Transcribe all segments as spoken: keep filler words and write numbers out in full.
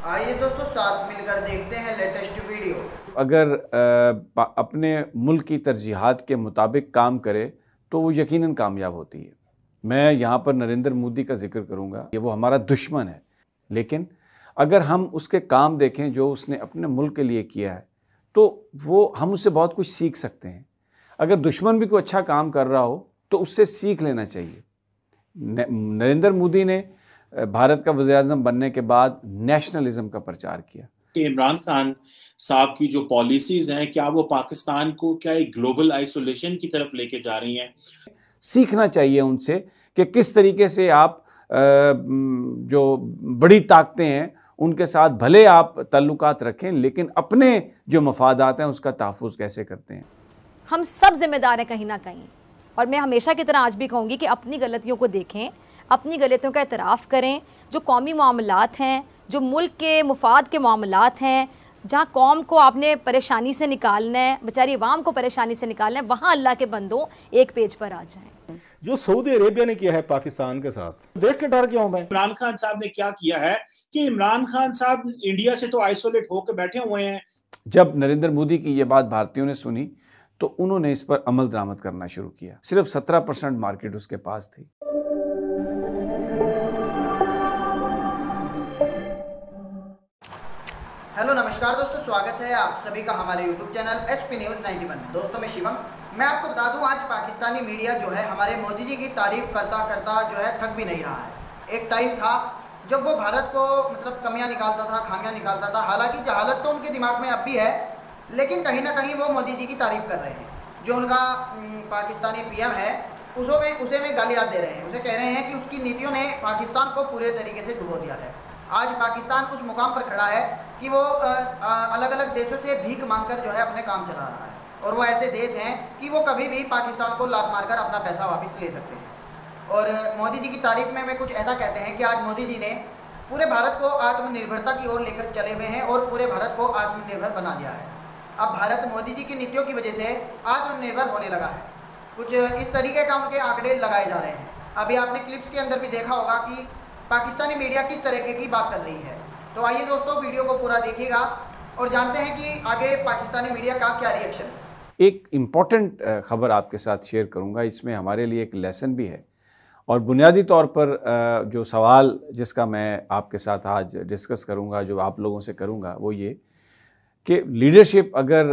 आइए दोस्तों साथ मिलकर देखते हैं लेटेस्ट वीडियो। अगर आ, अपने मुल्क की तरजीहात के मुताबिक काम करे तो वो यकीनन कामयाब होती है। मैं यहाँ पर नरेंद्र मोदी का जिक्र करूँगा, ये वो हमारा दुश्मन है, लेकिन अगर हम उसके काम देखें जो उसने अपने मुल्क के लिए किया है तो वो हम उससे बहुत कुछ सीख सकते हैं। अगर दुश्मन भी कोई अच्छा काम कर रहा हो तो उससे सीख लेना चाहिए। नरेंद्र मोदी ने भारत का वज़ीर-ए-आज़म बनने के बाद नेशनलिज्म का प्रचार किया कि इमरान खान साहब की जो पॉलिसीज हैं, क्या वो पाकिस्तान को क्या एक ग्लोबल आइसोलेशन की तरफ लेके जा रही हैं। सीखना चाहिए उनसे कि किस तरीके से आप जो बड़ी ताकतें हैं उनके साथ भले आप ताल्लुकात रखें, लेकिन अपने जो मफादात हैं उसका तहफ़्फ़ुज़ कैसे करते हैं। हम सब जिम्मेदार हैं कहीं ना कहीं, और मैं हमेशा की तरह आज भी कहूँगी कि अपनी गलतियों को देखें, अपनी गलतियों का एतराफ़ करें। जो कौमी मामलात हैं, जो मुल्क के मुफाद के मामलात हैं, जहाँ कौम को आपने परेशानी से निकालना है, बेचारी अवाम को परेशानी से निकालना है, वहाँ अल्लाह के बंदो एक पेज पर आ जाएं। जो सऊदी अरेबिया ने किया है पाकिस्तान के साथ, देख के डर गया हूं मैं। इमरान खान साहब ने क्या किया है कि इमरान खान साहब इंडिया से तो आइसोलेट होकर बैठे हुए हैं। जब नरेंद्र मोदी की ये बात भारतीयों ने सुनी तो उन्होंने इस पर अमल दरामद करना शुरू किया। सिर्फ सत्रह परसेंट मार्केट उसके पास थी। हेलो नमस्कार दोस्तों, स्वागत है आप सभी का हमारे YouTube channel SP news ninety one में। दोस्तों मैं शिवम, मैं आपको बता दूं आज पाकिस्तानी मीडिया जो है हमारे मोदी जी की तारीफ करता करता जो है थक भी नहीं रहा है। एक टाइम था जब वो भारत को मतलब कमियां निकालता था, खामियां निकालता था। हालांकि जहालत तो उनके दिमाग में अब भी है, लेकिन कहीं ना कहीं वो मोदी जी की तारीफ कर रहे हैं। जो उनका पाकिस्तानी पीएम है उसो में उसे में गालियात दे रहे हैं, उसे कह रहे हैं कि उसकी नीतियों ने पाकिस्तान को पूरे तरीके से डुबो दिया है। आज पाकिस्तान उस मुकाम पर खड़ा है कि वो अलग अलग देशों से भीख मांगकर जो है अपने काम चला रहा है, और वो ऐसे देश हैं कि वो कभी भी पाकिस्तान को लात मारकर अपना पैसा वापस ले सकते हैं। और मोदी जी की तारीफ में वे कुछ ऐसा कहते हैं कि आज मोदी जी ने पूरे भारत को आत्मनिर्भरता की ओर लेकर चले हुए हैं और पूरे भारत को आत्मनिर्भर बना दिया है। अब भारत मोदी जी की नीतियों की वजह से आत्मनिर्भर होने लगा है। कुछ इस तरीके का उनके आंकड़े लगाए जा रहे हैं। अभी आपने क्लिप्स के अंदर भी देखा होगा कि पाकिस्तानी मीडिया किस तरीके की बात कर रही है। तो आइए दोस्तों वीडियो को पूरा देखिएगा और जानते हैं कि आगे पाकिस्तानी मीडिया का क्या रिएक्शन है। एक इम्पॉर्टेंट खबर आपके साथ शेयर करूंगा, इसमें हमारे लिए एक लेसन भी है। और बुनियादी तौर पर जो सवाल जिसका मैं आपके साथ आज डिस्कस करूंगा, जो आप लोगों से करूंगा, वो ये कि लीडरशिप अगर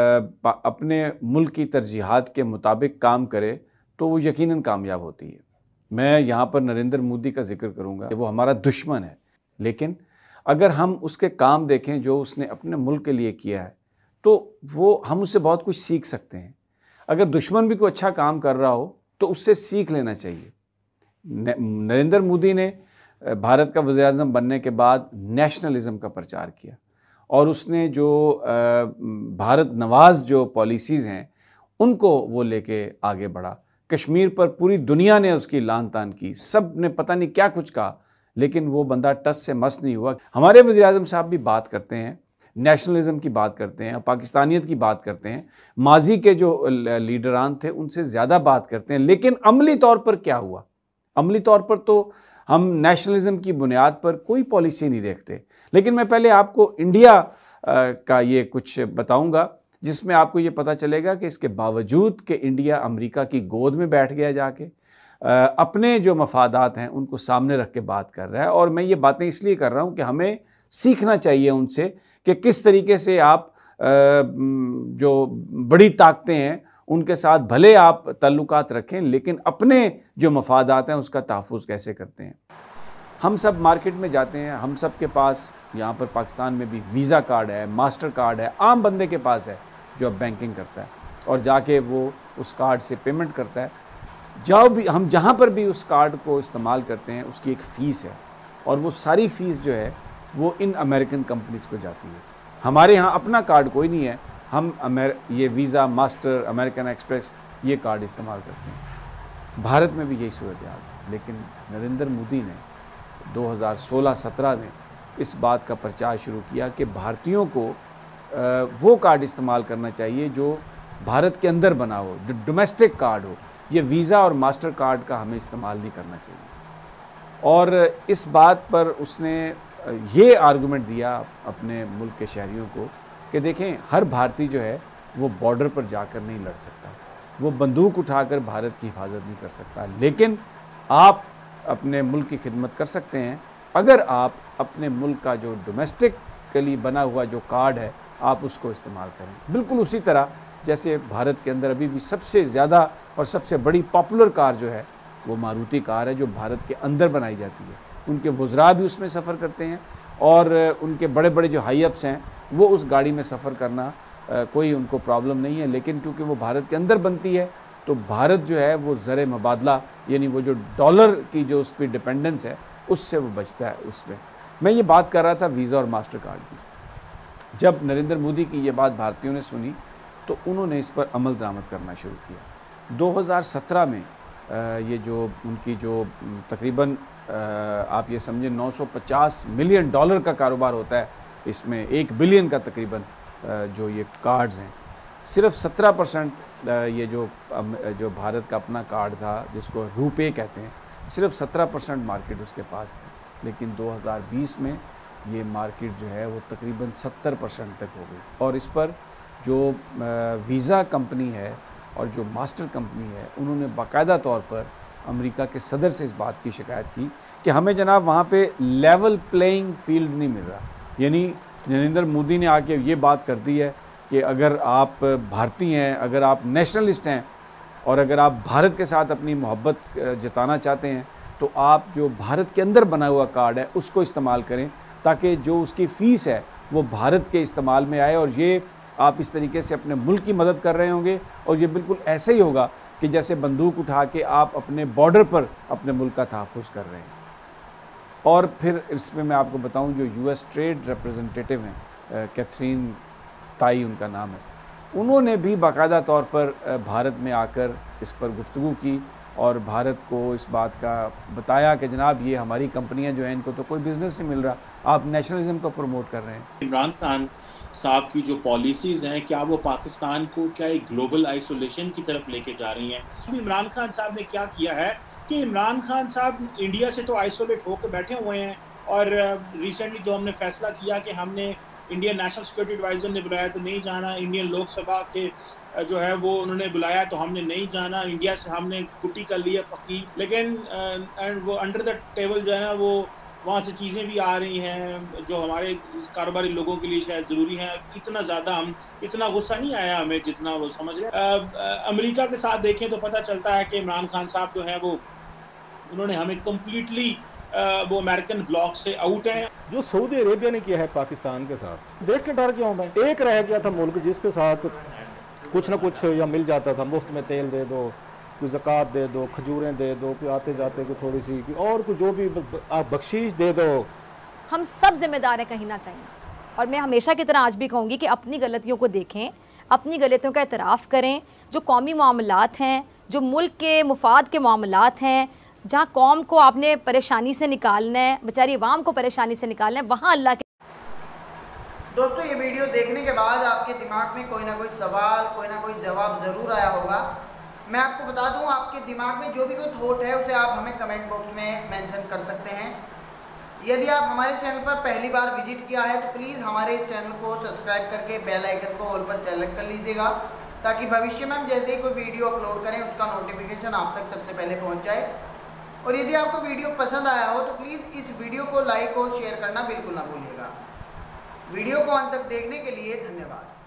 अपने मुल्क की तरजीहात के मुताबिक काम करे तो वो यकीनन कामयाब होती है। मैं यहाँ पर नरेंद्र मोदी का जिक्र करूँगा, वो हमारा दुश्मन है, लेकिन अगर हम उसके काम देखें जो उसने अपने मुल्क के लिए किया है तो वो हम उससे बहुत कुछ सीख सकते हैं। अगर दुश्मन भी कोई अच्छा काम कर रहा हो तो उससे सीख लेना चाहिए। नरेंद्र मोदी ने भारत का वज़ीर-ए-आज़म बनने के बाद नेशनलिज्म का प्रचार किया, और उसने जो भारत नवाज जो पॉलिसीज़ हैं उनको वो लेके आगे बढ़ा। कश्मीर पर पूरी दुनिया ने उसकी लान तान की, सब ने पता नहीं क्या कुछ कहा, लेकिन वो बंदा टस से मस नहीं हुआ। हमारे वज़ीर-ए-आज़म साहब भी बात करते हैं, नेशनलिज्म की बात करते हैं, पाकिस्तानियत की बात करते हैं, माजी के जो लीडरान थे उनसे ज़्यादा बात करते हैं, लेकिन अमली तौर पर क्या हुआ? अमली तौर पर तो हम नेशनलिज्म की बुनियाद पर कोई पॉलिसी नहीं देखते। लेकिन मैं पहले आपको इंडिया का ये कुछ बताऊंगा जिसमें आपको ये पता चलेगा कि इसके बावजूद कि इंडिया अमेरिका की गोद में बैठ गया जाके अपने जो मफादात हैं उनको सामने रख के बात कर रहा है। और मैं ये बातें इसलिए कर रहा हूँ कि हमें सीखना चाहिए उनसे कि किस तरीके से आप जो बड़ी ताकतें हैं उनके साथ भले आप ताल्लुकात रखें, लेकिन अपने जो मफादात हैं उसका तहफ़्फ़ुज़ कैसे करते हैं। हम सब मार्केट में जाते हैं, हम सब के पास यहाँ पर पाकिस्तान में भी वीज़ा कार्ड है, मास्टर कार्ड है, आम बंदे के पास है जो अब बैंकिंग करता है, और जाके वो उस कार्ड से पेमेंट करता है। जाओ भी हम जहाँ पर भी उस कार्ड को इस्तेमाल करते हैं उसकी एक फ़ीस है, और वो सारी फ़ीस जो है वो इन अमेरिकन कंपनीज़ को जाती है। हमारे यहाँ अपना कार्ड कोई नहीं है, हम अमेर ये वीज़ा, मास्टर, अमेरिकन एक्सप्रेस ये कार्ड इस्तेमाल करते हैं। भारत में भी यही सूरत हाल है, लेकिन नरेंद्र मोदी ने दो हज़ार सोलह सत्रह में इस बात का प्रचार शुरू किया कि भारतीयों को वो कार्ड इस्तेमाल करना चाहिए जो भारत के अंदर बना हो, जो डोमेस्टिक कार्ड हो। ये वीज़ा और मास्टर कार्ड का हमें इस्तेमाल नहीं करना चाहिए। और इस बात पर उसने ये आर्गुमेंट दिया अपने मुल्क के शहरियों को कि देखें, हर भारतीय जो है वो बॉर्डर पर जाकर नहीं लड़ सकता, वो बंदूक उठाकर भारत की हिफाजत नहीं कर सकता, लेकिन आप अपने मुल्क की खिदमत कर सकते हैं अगर आप अपने मुल्क का जो डोमेस्टिकली बना हुआ जो कार्ड है आप उसको इस्तेमाल करें। बिल्कुल उसी तरह जैसे भारत के अंदर अभी भी सबसे ज़्यादा और सबसे बड़ी पॉपुलर कार जो है वो मारुति कार है, जो भारत के अंदर बनाई जाती है। उनके वज़रा भी उसमें सफ़र करते हैं और उनके बड़े बड़े जो हाई अप्स हैं वो उस गाड़ी में सफ़र करना आ, कोई उनको प्रॉब्लम नहीं है, लेकिन क्योंकि वो भारत के अंदर बनती है तो भारत जो है वो ज़र मुबादला यानी वो जो डॉलर की जो उस पर डिपेंडेंस है उससे वो बचता है। उसमें मैं ये बात कर रहा था वीज़ा और मास्टर कार्ड की। जब नरेंद्र मोदी की ये बात भारतीयों ने सुनी तो उन्होंने इस पर अमल दरामद करना शुरू किया। दो हज़ार सत्रह में ये जो उनकी जो तकरीबन आप ये समझें नौ सौ पचास मिलियन डॉलर का कारोबार होता है, इसमें एक बिलियन का तकरीबन जो ये कार्ड्स हैं, सिर्फ सत्रह परसेंट ये जो जो भारत का अपना कार्ड था जिसको रुपे कहते हैं, सिर्फ सत्रह परसेंट मार्केट उसके पास थी। लेकिन दो हज़ार बीस में ये मार्केट जो है वो तकरीबन सत्तर परसेंट तक हो गई। और इस पर जो वीज़ा कंपनी है और जो मास्टर कंपनी है उन्होंने बाकायदा तौर पर अमेरिका के सदर से इस बात की शिकायत की कि हमें जनाब वहाँ पे लेवल प्लेइंग फील्ड नहीं मिल रहा। यानी नरेंद्र मोदी ने आके ये बात कर दी है कि अगर आप भारतीय हैं, अगर आप नेशनलिस्ट हैं और अगर आप भारत के साथ अपनी मोहब्बत जताना चाहते हैं तो आप जो भारत के अंदर बना हुआ कार्ड है उसको इस्तेमाल करें ताकि जो उसकी फ़ीस है वो भारत के इस्तेमाल में आए। और ये आप इस तरीके से अपने मुल्क की मदद कर रहे होंगे और ये बिल्कुल ऐसे ही होगा कि जैसे बंदूक उठा के आप अपने बॉर्डर पर अपने मुल्क का तहफ़्फ़ुज़ कर रहे हैं। और फिर इसमें मैं आपको बताऊं जो यूएस ट्रेड रिप्रेजेंटेटिव हैं, कैथरीन ताई उनका नाम है, उन्होंने भी बाकायदा तौर पर भारत में आकर इस पर गुफ्तगू की और भारत को इस बात का बताया कि जनाब ये हमारी कंपनियां जो हैं इनको तो कोई बिज़नेस नहीं मिल रहा, आप नेशनलिज्म को प्रमोट कर रहे हैं। इमरान खान साहब की जो पॉलिसीज़ हैं क्या वो पाकिस्तान को क्या एक ग्लोबल आइसोलेशन की तरफ लेके जा रही हैं? इमरान खान साहब ने क्या किया है कि इमरान खान साहब इंडिया से तो आइसोलेट होकर बैठे हुए हैं और रिसेंटली जो हमने फैसला किया कि हमने इंडियन नेशनल सिक्योरिटी एडवाइज़र ने बुलाया तो नहीं जाना, इंडियन लोकसभा के जो है वो उन्होंने बुलाया तो हमने नहीं जाना, इंडिया से हमने कुटी कर लिया पक्की, लेकिन एंड वो अंडर द टेबल जो है ना वो वहाँ से चीज़ें भी आ रही हैं जो हमारे कारोबारी लोगों के लिए शायद ज़रूरी हैं। इतना ज़्यादा हम इतना गुस्सा नहीं आया हमें जितना वो समझ रहे। अमेरिका के साथ देखें तो पता चलता है कि इमरान खान साहब जो हैं वो उन्होंने हमें कम्प्लीटली वो अमेरिकन ब्लॉक से आउट हैं। जो सऊदी अरेबिया ने किया है पाकिस्तान के साथ देख के डर क्यों? मैं एक रह गया था मुल्क जिसके साथ कुछ ना कुछ या मिल जाता था, मुफ्त में तेल दे दो, कोई ज़कात दे दो, खजूरें दे दो, कोई आते जाते कोई थोड़ी सी और कोई जो भी आप बख्शीश दे दो। हम सब जिम्मेदार हैं कहीं ना कहीं। और मैं हमेशा की तरह आज भी कहूँगी कि अपनी गलतियों को देखें, अपनी गलतियों का एतराफ़ करें। जो कौमी मामलात हैं, जो मुल्क के मुफाद के मामलात हैं, जहाँ कौम को आपने परेशानी से निकालना है, बेचारी अवाम को परेशानी से निकालना है, वहाँ अल्लाह के। दोस्तों ये वीडियो देखने के बाद आपके दिमाग में कोई ना कोई सवाल, कोई ना कोई जवाब ज़रूर आया होगा। मैं आपको बता दूं आपके दिमाग में जो भी कोई थॉट है उसे आप हमें कमेंट बॉक्स में मेंशन कर सकते हैं। यदि आप हमारे चैनल पर पहली बार विजिट किया है तो प्लीज़ हमारे इस चैनल को सब्सक्राइब करके बेल आइकन को ऑल पर सेलेक्ट कर लीजिएगा ताकि भविष्य में हम जैसे ही कोई वीडियो अपलोड करें उसका नोटिफिकेशन आप तक सबसे पहले पहुँच जाए। और यदि आपको वीडियो पसंद आया हो तो प्लीज़ इस वीडियो को लाइक और शेयर करना बिल्कुल ना भूलिएगा। वीडियो को अंत तक देखने के लिए धन्यवाद।